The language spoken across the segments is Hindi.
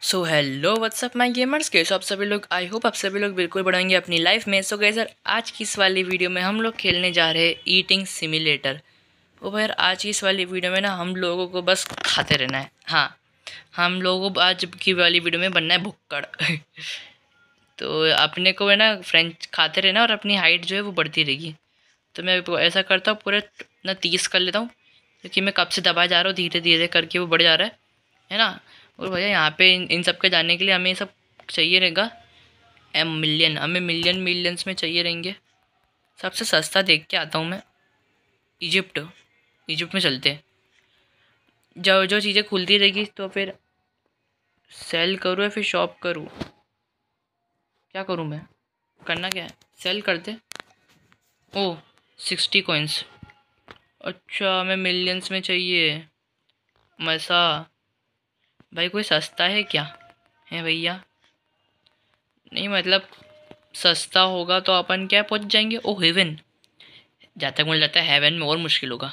So hello what's up my gamers, कैसे आप सभी लोग। आई होप आप सभी लोग बिल्कुल बढ़ेंगे अपनी लाइफ में। सो गाइस, आज की इस वाली वीडियो में हम लोग खेलने जा रहे हैं ईटिंग सिम्युलेटर। ओ भाई यार, आज की इस वाली वीडियो में ना हम लोगों को बस खाते रहना है। हाँ, हम लोगों को आज की वाली वीडियो में बनना है भुक्कड़। तो अपने को है ना फ्रेंच खाते रहना और अपनी हाइट जो है वो बढ़ती रहेगी। तो मैं ऐसा करता हूँ, पूरे ना 30 कर लेता हूँ, क्योंकि मैं कब से दबाए जा रहा हूँ, धीरे धीरे करके वो बढ़ जा रहा है ना। और भैया यहाँ पे इन सब के जाने के लिए हमें सब चाहिए रहेगा मिलियन। हमें मिलियंस में चाहिए रहेंगे। सबसे सस्ता देख के आता हूँ मैं। इजिप्ट इजिप्ट में चलते हैं। जो जो चीज़ें खुलती रहेगी तो फिर सेल करूँ या फिर शॉप करूँ, क्या करूँ मैं। करना क्या है, सेल करते। Oh, 60 coins. अच्छा, हमें मिलियंस में चाहिए। मसा भाई, कोई सस्ता है क्या है भैया? नहीं मतलब सस्ता होगा तो अपन क्या पहुंच जाएंगे। ओ हेवन, जहाँ तक मुझे लगता है हेवन में और मुश्किल होगा।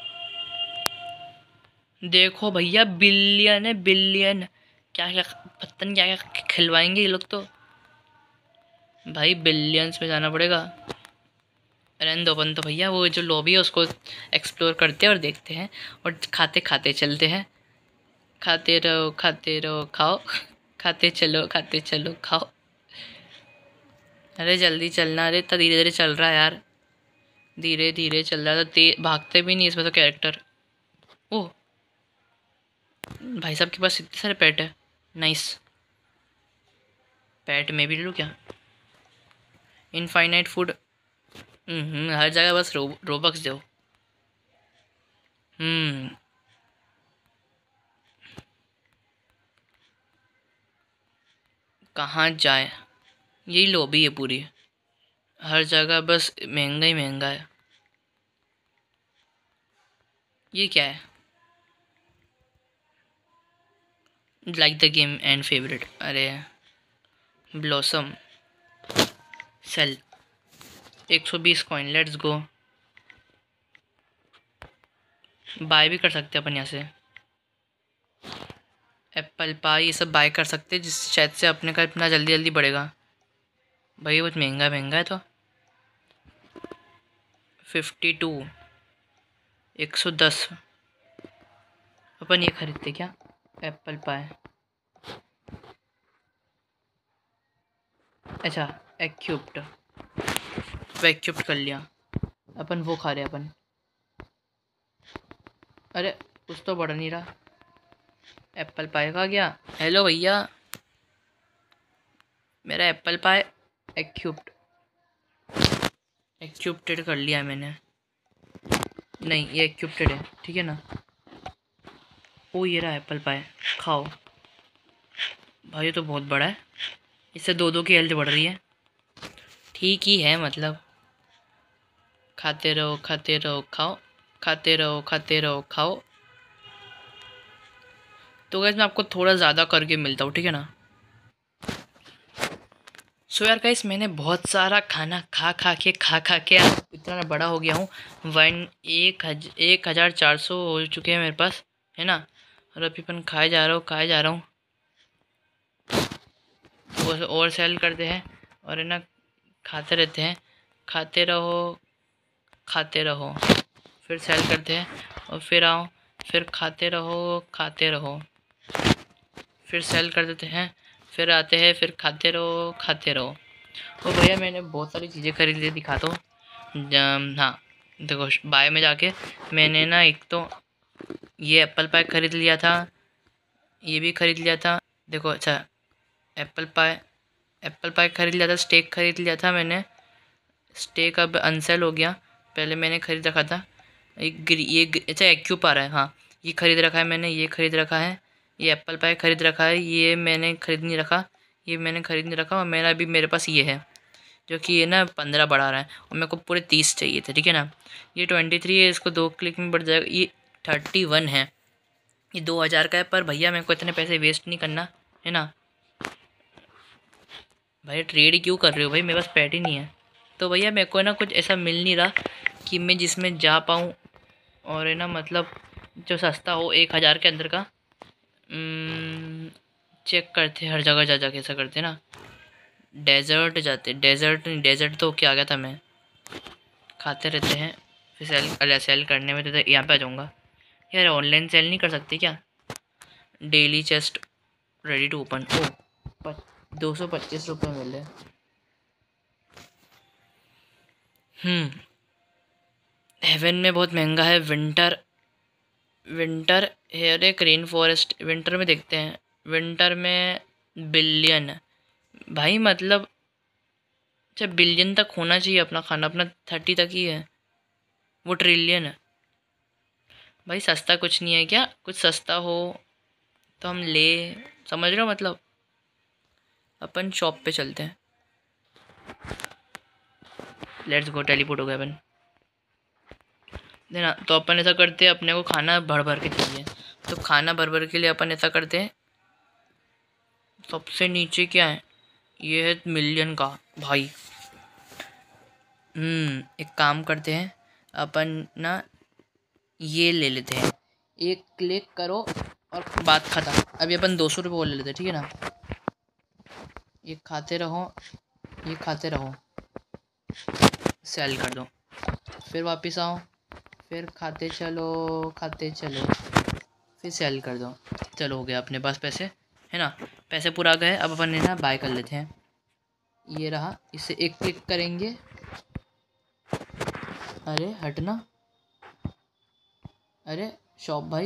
देखो भैया, बिलियन है, बिलियन। क्या क्या पता नहीं क्या क्या खिलवाएंगे ये लोग तो। भाई बिलियंस में जाना पड़ेगा। रहने दो, अपन तो भैया वो जो लॉबी है उसको एक्सप्लोर करते हैं और देखते हैं और खाते खाते चलते हैं। खाते रहो खाओ। खाते चलो खाओ। अरे जल्दी चलना, अरे इतना धीरे धीरे चल रहा है यार। धीरे धीरे चल रहा था, भागते भी नहीं इसमें तो कैरेक्टर। ओह, भाई साहब के पास इतने सारे पेट है। नाइस। पेट में भी ले लूँ क्या? Infinite food. हर जगह बस रोबक्स दो। हम्म कहाँ जाए, यही लॉबी है पूरी। हर जगह बस महंगा ही महंगा है। ये क्या है? Like the game and favourite. अरे blossom sale 120 coin, let's go. Buy भी कर सकते हैं अपन यहाँ से। एप्पल पाई ये सब बाय कर सकते हैं, जिस शायद से अपने का इतना जल्दी जल्दी बढ़ेगा। भाई बहुत महंगा महंगा है तो। 52, 110। अपन ये खरीदते क्या? Apple pie. अच्छा, एक्यूप्ड। वैक्यूप्ड कर लिया। अपन वो खा रहे अपन। अरे कुछ तो बढ़ नहीं रहा। एप्पल पाए खा गया। हेलो भैया, मेरा एप्पल पाए एक्यूप्ड। एक्यूप्टेड कर लिया मैंने। नहीं, ये एक्यूप्टेड है, ठीक है ना। ओ ये रहा एप्पल पाए, खाओ। भाई ये तो बहुत बड़ा है। इससे दो दो की हेल्थ बढ़ रही है। ठीक ही है मतलब। खाते रहो खाओ। खाते रहो खाओ। तो गाइस मैं आपको थोड़ा ज़्यादा करके मिलता हूँ, ठीक है ना। सो यार गाइस, मैंने बहुत सारा खाना खा के इतना बड़ा हो गया हूँ। 1400 हो चुके हैं मेरे पास, है ना। और अभी अपन खाए जा रहा हूँ। और सेल करते हैं और है ना, खाते रहते हैं। खाते रहो खाते रहो। फिर सेल करते हैं और फिर आओ। फिर खाते रहो। फिर सेल कर देते हैं। फिर आते हैं, फिर खाते रहो। तो भैया मैंने बहुत सारी चीज़ें खरीद ली, दिखाता हूँ। हाँ देखो, बाय में जाके मैंने ना एक तो ये एप्पल पाई खरीद लिया था। ये भी खरीद लिया था। देखो अच्छा, एप्पल पाई खरीद लिया था। स्टेक खरीद लिया था मैंने। स्टेक अब अनसेल हो गया। पहले मैंने खरीद रखा था। अच्छा एक्यूप आ रहा है, हाँ। ये खरीद रखा है मैंने, ये खरीद रखा है। ये एप्पल पाई खरीद रखा है, ये मैंने खरीद नहीं रखा। ये मैंने खरीद नहीं रखा। और मेरा अभी मेरे पास ये है, जो कि ये ना 15 बढ़ा रहा है और मेरे को पूरे 30 चाहिए थे, ठीक है ना। ये 23 है, इसको 2 क्लिक में बढ़ जाएगा। ये 31 है। ये 2000 का है, पर भैया मेरे को इतने पैसे वेस्ट नहीं करना, है ना। भाई ट्रेड क्यों कर रहे हो भाई, मेरे पास पैट ही नहीं है। तो भैया मेरे को ना कुछ ऐसा मिल नहीं रहा कि मैं जिसमें जा पाऊँ और है ना, मतलब जो सस्ता हो 1000 के अंदर का। चेक करते हर जगह जा जाके ऐसा करते ना। डेजर्ट जाते, डेजर्ट नहीं, डेजर्ट तो क्या आ गया था मैं। खाते रहते हैं फिर सेल करने में तो यहाँ पे आ जाऊँगा। यार ऑनलाइन सेल नहीं कर सकते क्या? Daily chest ready to open. Oh 225 रुपये मिले। हेवन में बहुत महंगा है। विंटर हेयर एक रेन फॉरेस्ट। विंटर में देखते हैं। विंटर में बिलियन भाई, मतलब अच्छा बिलियन तक होना चाहिए अपना खाना। अपना 30 तक ही है, वो ट्रिलियन है भाई। सस्ता कुछ नहीं है क्या? कुछ सस्ता हो तो हम ले, समझ रहे हो मतलब। अपन शॉप पे चलते हैं। Let's go. टेलीपोर्ट हो गया अपन देना। तो अपन ऐसा करते हैं, अपने को खाना भर भर के चाहिए। तो खाना भर भर के लिए अपन ऐसा करते हैं, सबसे नीचे क्या है? ये है मिलियन का भाई। एक काम करते हैं अपन ना, ये ले लेते हैं। एक क्लिक करो और बात खत्म। अभी अपन 200 रुपये वो ले लेते हैं, ठीक है ना। ये खाते रहो, ये खाते रहो, सेल कर दो, फिर वापस आओ, फिर खाते चलो, खाते चलो, फिर सेल कर दो। चलो हो गया अपने पास पैसे, है ना। पैसे पूरा आ गए। अब अपन ने ना बाय कर लेते हैं। ये रहा, इसे एक क्लिक करेंगे। अरे हटना, अरे शॉप भाई,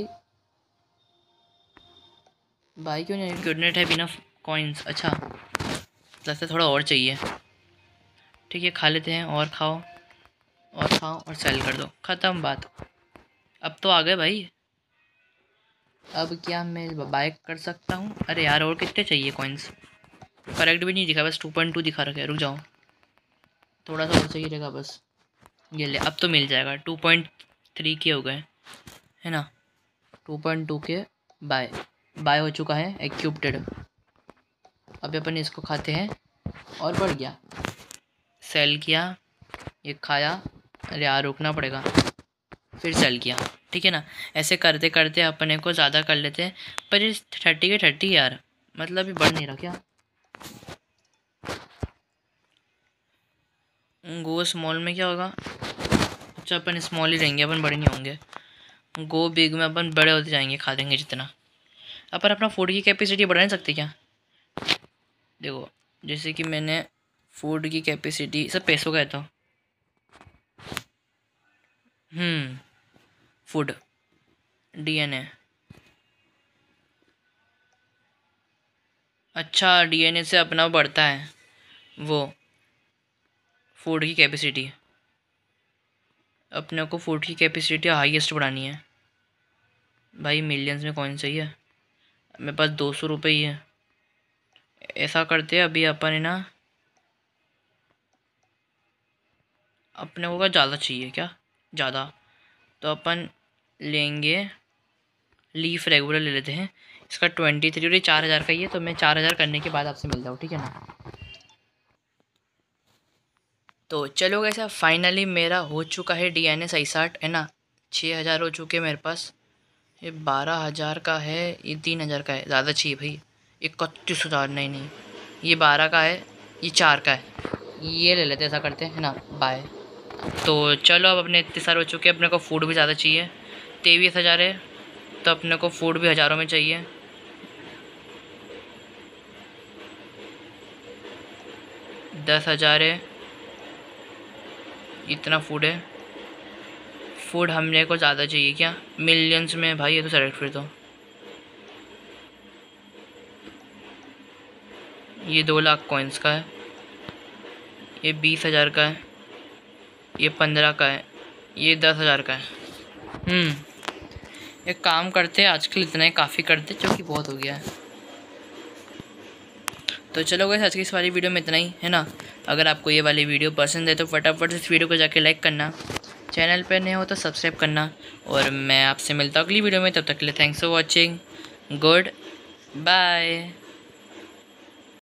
भाई क्यों नहीं? गुडनेट है बिना कॉइन्स। अच्छा लगता है थोड़ा और चाहिए। ठीक है खा लेते हैं, और खाओ और खाओ और सेल कर दो, ख़त्म बात। अब तो आ गए भाई। अब क्या मैं बाय कर सकता हूँ? अरे यार और कितने चाहिए कॉइन्स? करेक्ट भी नहीं दिखा, बस 2.2 दिखा रखा है। रुक जाओ, थोड़ा सा और चाहिए रहेगा बस। ये ले, अब तो मिल जाएगा। 2.3 के हो गए, है ना। 2.2 के बाय हो चुका है, एक्यूप्टेड। अब अपन इसको खाते हैं और बढ़ गया। सेल किया, ये खाया। अरे यार रुकना पड़ेगा, फिर सेल किया। ठीक है ना। ऐसे करते करते अपने को ज़्यादा कर लेते हैं। पर ये 30 के 30 यार, मतलब ये बढ़ नहीं रहा क्या? गो स्मॉल में क्या होगा? अच्छा अपन स्मॉल ही रहेंगे, अपन बड़े नहीं होंगे। गो बिग में अपन बड़े होते जाएंगे, खा देंगे जितना। अपन अपना फूड की कैपेसिटी बढ़ा नहीं सकते क्या? देखो जैसे कि मैंने फूड की कैपेसिटी सब पैसों का है तो फूड डीएनए। अच्छा डीएनए से अपना बढ़ता है वो फूड की कैपेसिटी। अपने को फूड की कैपेसिटी हाईएस्ट बढ़ानी है भाई। मिलियंस में कौन सही है? मेरे पास 200 रुपये ही है। ऐसा करते हैं अभी अपन है ना, अपने को ज़्यादा चाहिए क्या? ज़्यादा तो अपन लेंगे लीफ रेगुलर ले लेते हैं। इसका 23 और 4000 का ही है। तो मैं 4000 करने के बाद आपसे मिलता हूँ, ठीक है ना। तो चलो कैसा फाइनली मेरा हो चुका है डीएनए 60, है ना। 6000 हो चुके मेरे पास। ये 12000 का है, ये 3000 का है। ज़्यादा चाहिए भाई। 31000 नहीं, ये 12 का है, ये 4 का है। ये ले लेते, ऐसा करते हैं ना। बाय। तो चलो अब अपने इतने सारे हो चुके हैं। अपने को फूड भी ज़्यादा चाहिए। 23,000 है तो अपने को फूड भी हज़ारों में चाहिए। 10,000 है, इतना फूड है। फूड हमने को ज़्यादा चाहिए क्या? मिलियंस में भाई, ये तो सेलेक्ट फिर तो। ये 2 लाख कॉइन्स का है, ये 20,000 का है, ये 15 का है, ये 10,000 का है। एक काम करते हैं, आजकल इतना ही काफ़ी करते जो कि बहुत हो गया है। तो चलो गाइस आज की इस वाली वीडियो में इतना ही, है ना। अगर आपको ये वाली वीडियो पसंद है तो फटाफट इस वीडियो को जाके लाइक करना। चैनल पर नए हो तो सब्सक्राइब करना। और मैं आपसे मिलता हूँ अगली वीडियो में। तब तक के लिए thanks for watching. Good bye.